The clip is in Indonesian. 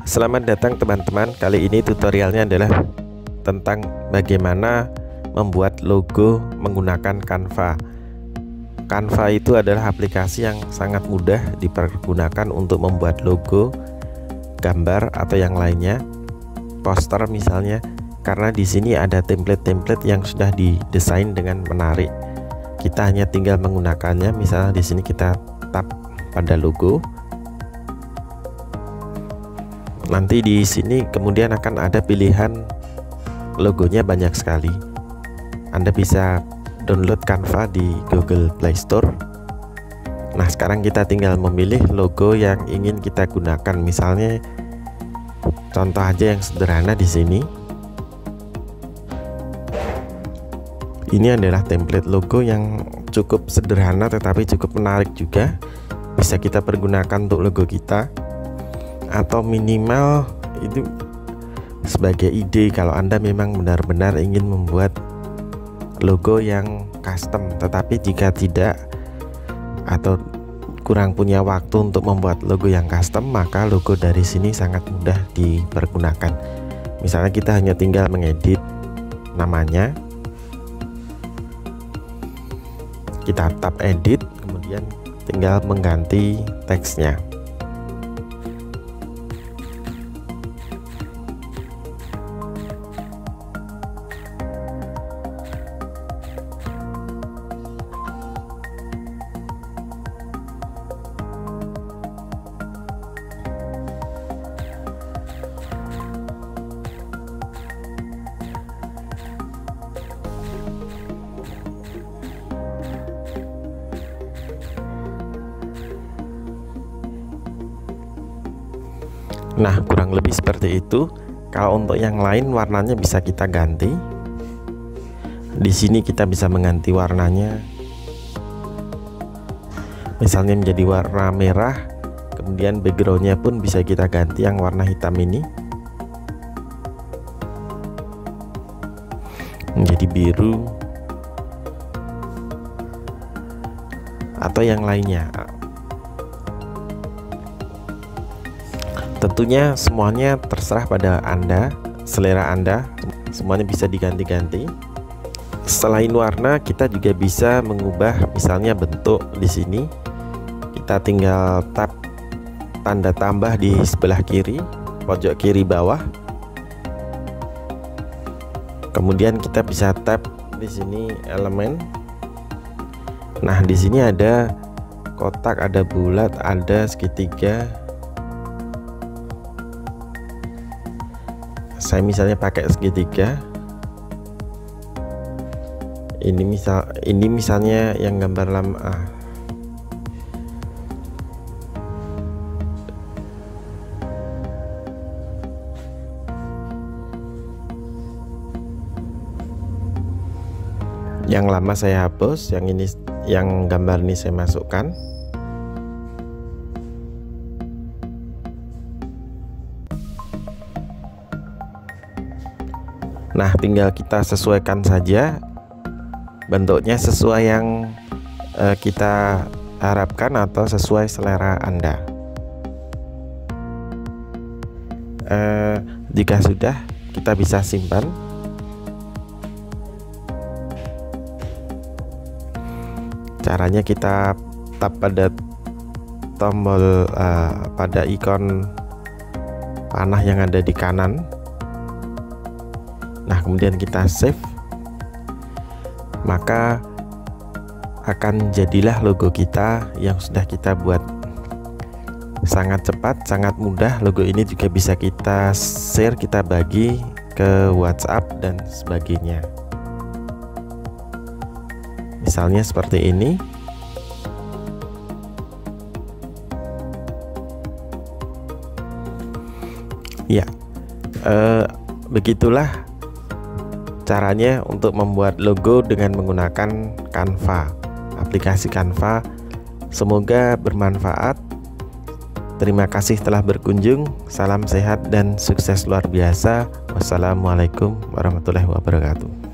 Selamat datang teman-teman. Kali ini tutorialnya adalah tentang bagaimana membuat logo menggunakan Canva. Canva itu adalah aplikasi yang sangat mudah dipergunakan untuk membuat logo, gambar atau yang lainnya, poster misalnya, karena di sini ada template-template yang sudah didesain dengan menarik. Kita hanya tinggal menggunakannya. Misalnya di sini kita tap pada logo. Nanti di sini kemudian akan ada pilihan logonya banyak sekali. Anda bisa download Canva di Google Play Store. Nah, sekarang kita tinggal memilih logo yang ingin kita gunakan. Misalnya contoh aja yang sederhana di sini. Ini adalah template logo yang cukup sederhana tetapi cukup menarik juga. Bisa kita pergunakan untuk logo kita, atau minimal itu sebagai ide kalau Anda memang benar-benar ingin membuat logo yang custom. Tetapi jika tidak atau kurang punya waktu untuk membuat logo yang custom, maka logo dari sini sangat mudah dipergunakan. Misalnya kita hanya tinggal mengedit namanya, kita tap edit, kemudian tinggal mengganti teksnya. Nah, kurang lebih seperti itu. Kalau untuk yang lain warnanya bisa kita ganti. Di sini kita bisa mengganti warnanya. Misalnya menjadi warna merah, kemudian backgroundnya pun bisa kita ganti yang warna hitam ini menjadi biru atau yang lainnya. Tentunya semuanya terserah pada Anda, selera Anda, semuanya bisa diganti-ganti. Selain warna, kita juga bisa mengubah misalnya bentuk. Di sini kita tinggal tap tanda tambah di sebelah kiri, pojok kiri bawah. Kemudian kita bisa tap di sini elemen. Nah, di sini ada kotak, ada bulat, ada segitiga. Saya misalnya pakai segitiga. Ini misalnya yang gambar lama. Yang lama saya hapus, yang gambar ini saya masukkan. Nah, tinggal kita sesuaikan saja bentuknya sesuai yang kita harapkan atau sesuai selera Anda. Jika sudah, kita bisa simpan. Caranya kita tap pada tombol pada ikon panah yang ada di kanan. Nah, kemudian kita save, maka akan jadilah logo kita yang sudah kita buat. Sangat cepat, sangat mudah. Logo ini juga bisa kita share, kita bagi ke WhatsApp dan sebagainya. Misalnya seperti ini. Ya, begitulah caranya untuk membuat logo dengan menggunakan Canva, aplikasi Canva. Semoga bermanfaat. Terima kasih telah berkunjung. Salam sehat dan sukses luar biasa. Wassalamualaikum warahmatullahi wabarakatuh.